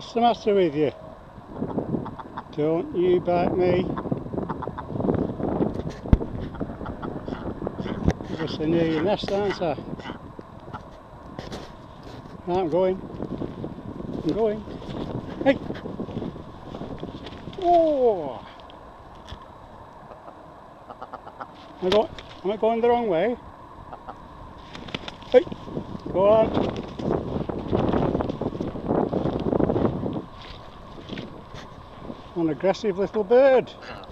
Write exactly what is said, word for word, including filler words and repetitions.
What's the matter with you? Don't you bite me. I'm just near your nest, aren't I? Right, I'm going. I'm going. Hey! Oh! Am I, go am I going the wrong way? Hey! Go on. An aggressive little bird.